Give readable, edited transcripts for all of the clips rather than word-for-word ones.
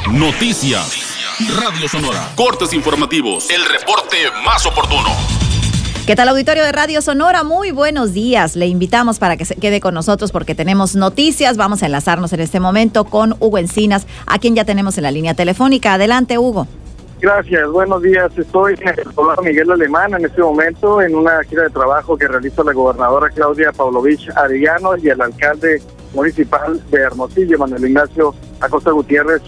Noticias. Radio Sonora. Cortes informativos. El reporte más oportuno. ¿Qué tal, auditorio de Radio Sonora? Muy buenos días. Le invitamos para que se quede con nosotros porque tenemos noticias. Vamos a enlazarnos en este momento con Hugo Encinas, a quien ya tenemos en la línea telefónica. Adelante, Hugo. Gracias, buenos días. Estoy en el poblado Miguel Alemán en este momento en una gira de trabajo que realiza la gobernadora Claudia Pavlovich Arellano y el alcalde municipal de Hermosillo, Manuel Ignacio Acosta Gutiérrez.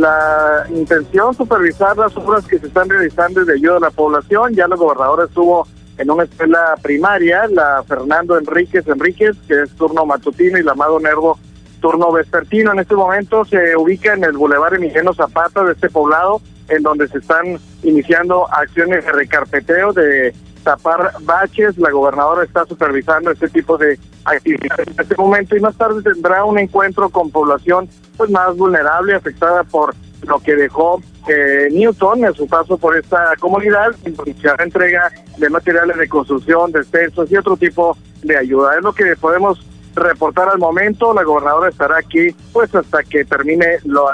La intención, supervisar las obras que se están realizando de ayuda a la población. Ya la gobernadora estuvo en una escuela primaria, la Fernando Enríquez, que es turno matutino, y la Amado Nervo, turno vespertino. En este momento se ubica en el Boulevard Emiliano Zapata de este poblado, en donde se están iniciando acciones de recarpeteo, de tapar baches. La gobernadora está supervisando este tipo de actividades en este momento y más tarde tendrá un encuentro con población pues más vulnerable, afectada por lo que dejó Newton en su paso por esta comunidad, iniciar entrega de materiales de construcción, descensos y otro tipo de ayuda. Es lo que podemos reportar al momento. La gobernadora estará aquí pues hasta que termine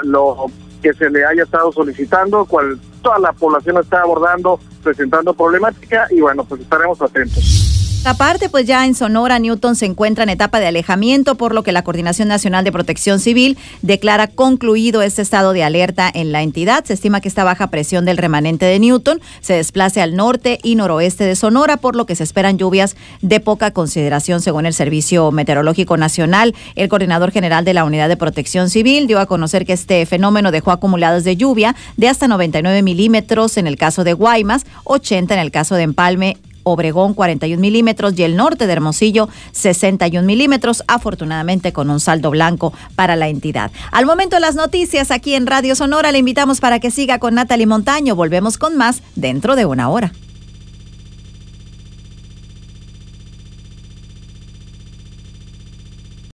lo que se le haya estado solicitando, cual toda la población está abordando, presentando problemática, y bueno, pues estaremos atentos. Aparte, pues ya en Sonora, Newton se encuentra en etapa de alejamiento, por lo que la Coordinación Nacional de Protección Civil declara concluido este estado de alerta en la entidad. Se estima que esta baja presión del remanente de Newton se desplace al norte y noroeste de Sonora, por lo que se esperan lluvias de poca consideración, según el Servicio Meteorológico Nacional. El coordinador general de la Unidad de Protección Civil dio a conocer que este fenómeno dejó acumulados de lluvia de hasta 99 milímetros en el caso de Guaymas, 80 en el caso de Empalme, Obregón 41 milímetros y el norte de Hermosillo 61 milímetros, afortunadamente con un saldo blanco para la entidad. Al momento de las noticias aquí en Radio Sonora, le invitamos para que siga con Natalie Montaño. Volvemos con más dentro de una hora.